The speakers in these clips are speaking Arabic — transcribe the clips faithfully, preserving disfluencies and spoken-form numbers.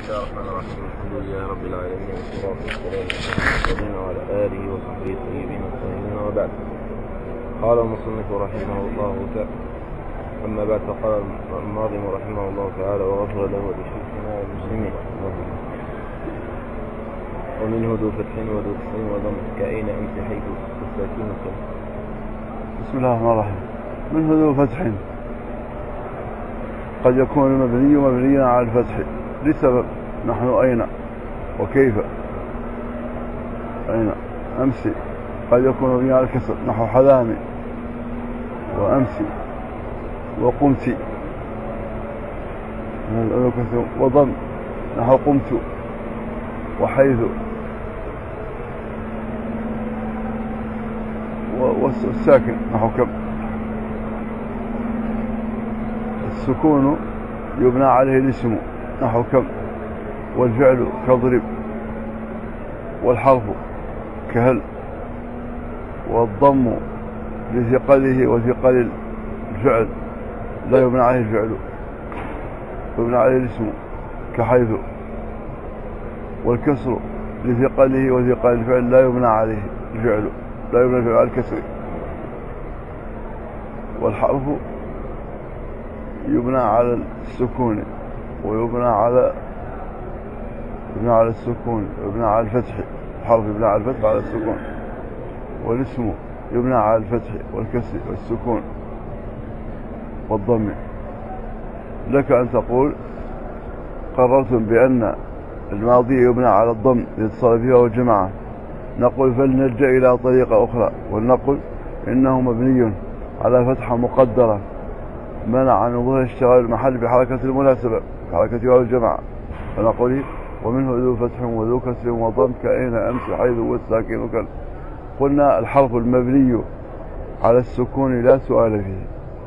الله الرحمن الرحيم. الحمد لله رب العالمين والصلاة والسلام على سيدنا وعلى آله وصحبه الطيبين الطاهرين وبعد. قال المصنف رحمه الله تعالى أما بعد فقال الناظم رحمه الله تعالى وغفر له ولشيخنا والمسلمين ومنه ذو فتح وذو كسر وضم كأين أمس حيث الساكين كم. بسم الله الرحمن الرحيم. منه ذو فتح قد يكون المبني مبنيا على الفتح لسبب نحن أين وكيف. أين أمسي قد يكون مبنيا على الكسر نحو حذامي وأمسي وقمت، وضم نحو قمت وحيث، والساكن نحو كم. السكون يبنى عليه الاسم نحو كم، والفعل كضرب، والحرف كهل، والضم لثقله وثقل الفعل لا يبنى عليه الفعل يبنى عليه الاسم كحيث، والكسر لثقله وثقل الفعل لا يبنى عليه الفعل لا يبنى الفعل على الكسر، والحرف يبنى على السكون ويبنى على يبنى على السكون ويبنى على الفتح. الحرف يبنى على الفتح على السكون، والاسم يبنى على الفتح والكسر والسكون والضم. لك أن تقول قررتم بأن الماضي يبنى على الضم لاتصال فيها والجماعة، نقول فلنلجأ إلى طريقة أخرى ونقول إنه مبني على فتحة مقدرة منع من ظهور اشتغال المحل بحركة المناسبة بحركة واو الجماعة، فنقول ومنه ذو فتح وذو كسر وضم كأين أمس حيث والساكن كل. قلنا الحرف المبني على السكون لا سؤال فيه،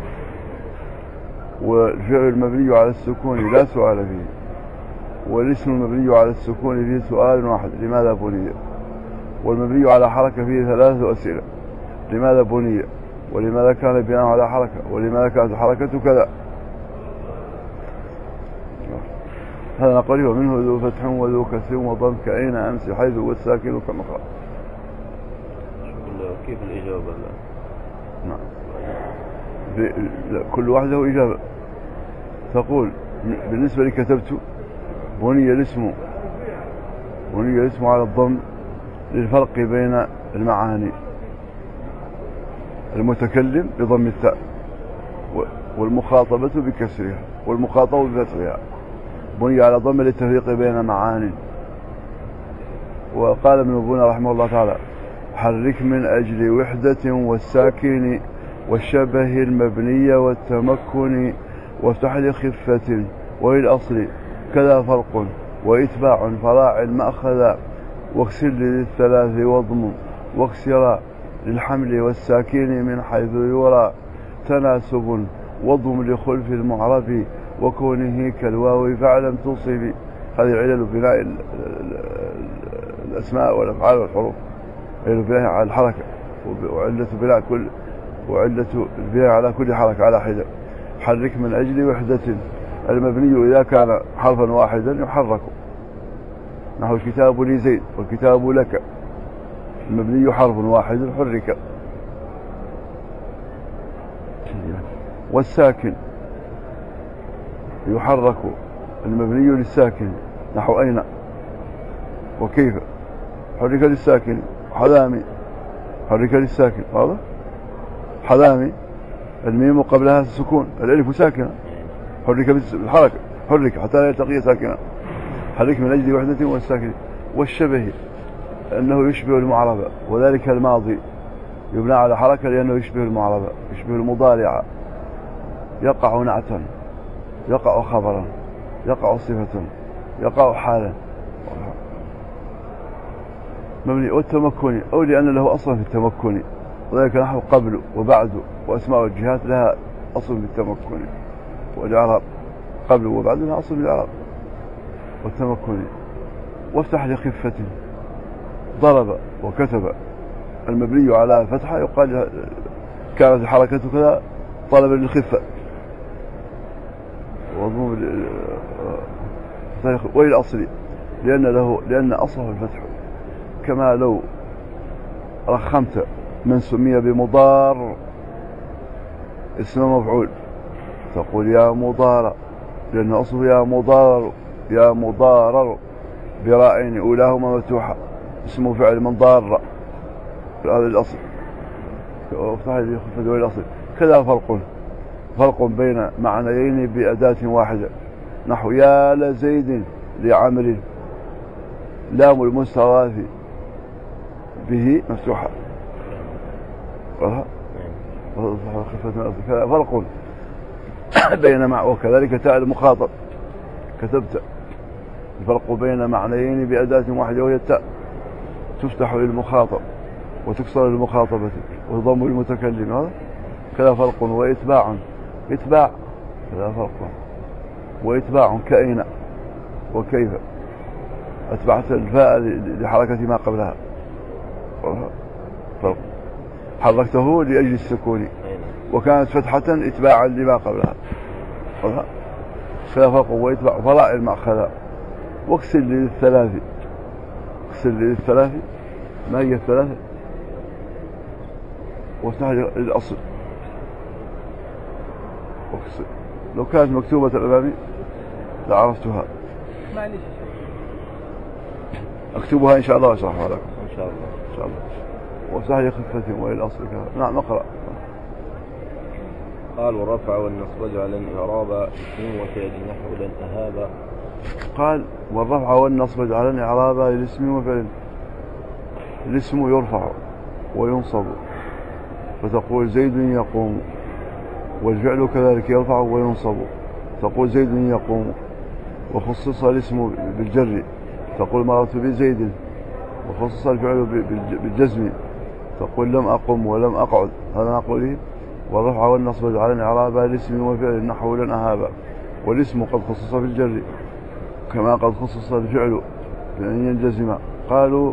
والفعل المبني على السكون لا سؤال فيه، والاسم المبني على السكون فيه سؤال واحد لماذا بني، والمبني على حركة فيه ثلاثة أسئلة لماذا بني، ولماذا كان بناء على حركة، ولماذا كانت الحركة كذا. هذا نقول ومنه ذو فتح وذو كسر وضم كأين أمس حيث والساكن كما قال. كيف الإجابة؟ نعم كل واحد له إجابة. تقول بالنسبة لي كتبت بني الاسم بني الاسم على الضم للفرق بين المعاني، المتكلم بضم التاء والمخاطبة بكسرها والمخاطبة بفتحها، بني على ضم للتفريق بين معاني. وقال ابن بونة رحمه الله تعالى حرك من أجل وحدة والساكن والشبه المبني والتمكن وافتح لخفة وللأصل كذا فرق وإتباع فراع المأخذ واكسر للثلاث واضم واكسر للحمل والساكن من حيث يرى تناسب واضم لخلف المعرب وكونه كالواو فاعلم تصب. هذه علل بناء الأسماء والأفعال والحروف، علل بناء على الحركة وعلة بناء كل وعلة البناء على كل حركة على حدة. حرك من أجل وحدة المبني إذا كان حرفا واحدا يحرك نحو الكتاب لزيد والكتاب لك، المبني حرف واحد حرك. والساكن يحرك المبني للساكن نحو أين وكيف. حرك للساكن حذامي حرك للساكن واضح. حذامي الميم قبلها السكون الألف ساكنة حرك بالحركة حرك حتى لا يلتقي ساكنة. حرك من أجل وحدة والساكن. والشبه أنه يشبه المعربة وذلك الماضي يبنى على حركة لأنه يشبه المعربة يشبه المضارعة، يقع نعتا يقع خبرا يقع صفة يقع حالا مبني. والتمكن أو لأن له أصلا في التمكن وذلك نحو قبل وبعد وأسماء الجهات لها أصل في التمكن، والإعراب قبل وبعد لها أصل في الإعراب والتمكن. وافتح لخفة ضرب وكتب المبني على فتحة يقال كانت الحركة كذا طلبا للخفة، وضم وللأصل لأن له لأن أصله الفتح، كما لو رخمت من سمي بمضار اسم مفعول تقول يا مضار، لأن أصله يا مضار يا مضارر براءين أولاهما مفتوحة اسمه فعل من ضار، هذا الأصل. الأصل كذا فرق فرق بين معنيين بأداة واحدة، نحو يا لزيد لعمر، لام المستغاث به مفتوحة كذا فرق بين مع وكذلك تاء المخاطب كتبت، الفرق بين معنيين بأداة واحدة وهي التاء تفتح للمخاطب وتكسر للمخاطبة وتضم للمتكلم، هذا كذا فرق. وإتباع إتباع كذا فرق، وإتباع كأين وكيف أتبعت الفاء لحركة ما قبلها فرق، حركته لأجل السكون وكانت فتحة إتباعا لما قبلها كذا فرق. وإتباع فراء المأخذ واكسر للثلاث، اكسر للثلاث ما هي الثلاثة وافتح للأصل واكسر. لو كانت مكتوبة أمامي لعرفتها، معلش اكتبها إن شاء الله واشرحها لكم إن شاء الله إن شاء الله. وافتح لخفة وللأصل كذا. نعم اقرأ. قال والرفع والنصب اجعل إعراب اسم وفعل نحو لن أهاب. قال والرفع والنصب اجعل إعرابا للاسم وفعل. الاسم يرفع وينصب فتقول زيد يقوم، والفعل كذلك يرفع وينصب تقول زيد يقوم. وخصص الاسم بالجر تقول مررت بزيد، وخصص الفعل بالجزم تقول لم أقم ولم أقعد، هذا نقوله. والرفع والنصب اجعل إعرابا للاسم وفعل نحو لن أهاب. والاسم قد خصص بالجر كما قد خصص الفعل بأن ينجزم. قالوا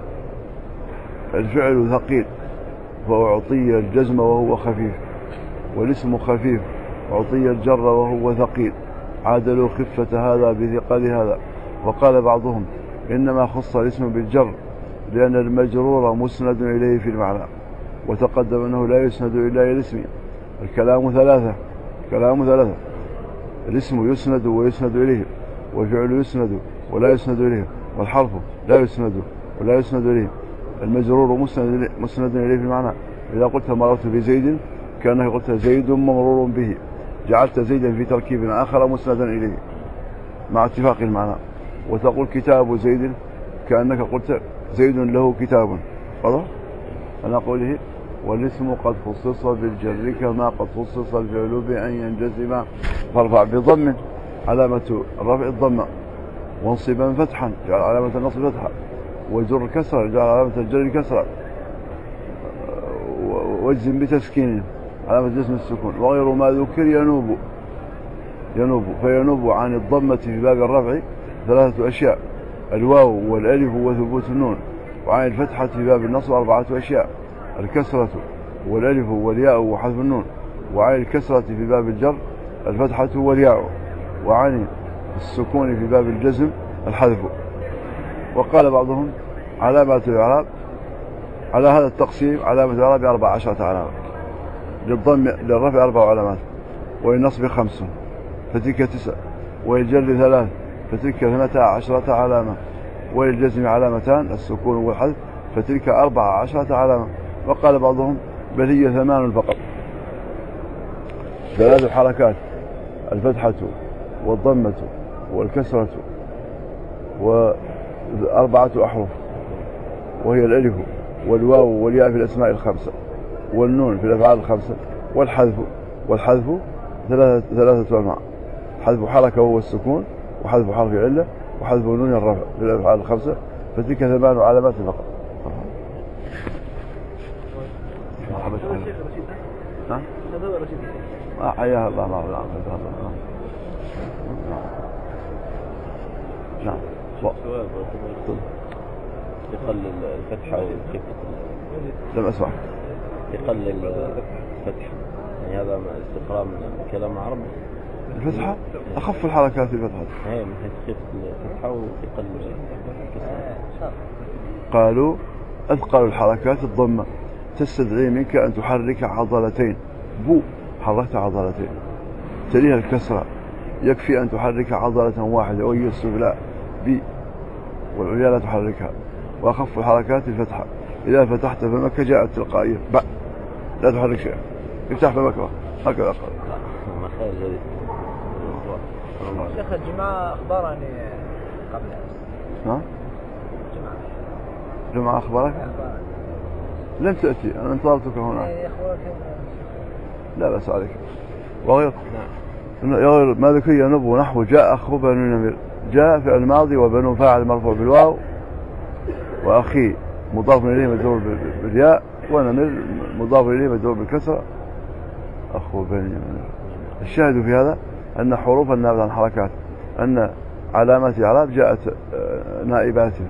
الفعل ثقيل فأعطي الجزم وهو خفيف، والاسم خفيف أعطي الجر وهو ثقيل، عادلوا خفة هذا بثقل هذا. وقال بعضهم إنما خص الاسم بالجر لأن المجرور مسند إليه في المعنى، وتقدم أنه لا يسند إلا إلى الاسم. الكلام ثلاثة كلام ثلاثة الاسم يسند ويسند إليه، والفعل يسند ولا يسند إليه، والحرف لا يسند ولا يسند إليه. المجرور مسند مسند إليه في المعنى. إذا قلت مررت بزيد كأنك قلت زيد ممرور به، جعلت زيدا في تركيب آخر مسندا إليه مع اتفاق المعنى. وتقول كتاب زيد كأنك قلت زيد له كتاب، واضح؟ أنا قوله والاسم قد خصص بالجر كما قد خصص الفعل بأن ينجزم، فارفع بضم علامة الرفع الضمة، وانصبا فتحا جعل علامة النصب فتحا، وجر كسرا جعل علامة الجر كسرا، واجزم بتسكين علامة جزم السكون. وغير ما ذكر ينوب ينوب فينوب عن الضمة في باب الرفع ثلاثة أشياء: الواو والألف وثبوت النون. وعن الفتحة في باب النصب أربعة أشياء: الكسرة والألف والياء وحذف النون. وعن الكسرة في باب الجر الفتحة والياء. وعن السكون في باب الجزم الحذف. وقال بعضهم علامة الإعراب على هذا التقسيم علامة الإعراب أربع عشرة علامة، للضم للرفع أربع علامات، وللنصب خمس فتلك تسع، وللجر ثلاث فتلك اثنتا عشرة علامة، وللجزم علامتان السكون والحذف فتلك أربع عشرة علامة. وقال بعضهم بل هي ثمان فقط، ثلاث الحركات: الفتحة والضمة والكسرة وأربعة أحرف، وهي الألف والواو والياء في الأسماء الخمسة، والنون في الأفعال الخمسة، والحذف والحذف ثلاثة ثلاثة أنواع: حذف حركة وهو السكون، وحذف حرف علة، وحذف نون الرفع في الأفعال الخمسة فتلك ثمان علامات فقط. نعم ما حياها الله ما الله نعم. سؤال يقلل الفتحة والخفة. لم أسمع. يقلل الفتحة يعني هذا استقراء من كلام عربي. الفتحة أخف الحركات الفتحة. هي من حيث خفة الفتحة وثقل الكسر. قالوا أثقل الحركات الضمة تستدعي منك أن تحرك عضلتين. بو حركت عضلتين تليها الكسرة، يكفي أن تحرك عضلة واحدة وهي السفلى بي، والعليا لا تحركها. وأخف الحركات الفتحة، إذا فتحت فمك جاءت تلقائية ب، لا تحرك شيئا، افتح فمك هكذا أقل. شيخ الجمعة أخبرني قبل أمس. ها؟ الجمعة جمعة أخبارك؟ لم تأتي، أنا انتظرتك هنا. لا بأس عليك. وغير يغير ما ذكي نبو نحو جاء أخو بنو نمر. جاء فعل الماضي وبنو فاعل مرفوع بالواو، وأخي مضاف إليه مجرور بالياء، ونمر مضاف إليه مجرور بالكسرة. أخو بني نمر. الشاهد في هذا أن حروف النابذة عن حركات، أن علامات الإعراب جاءت نائباته،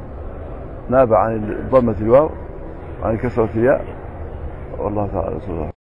نابع عن ضمة الواو عن كسرة الياء. والله تعالى رسول الله.